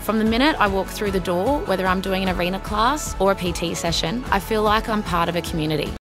From the minute I walk through the door, whether I'm doing an arena class or a PT session, I feel like I'm part of a community.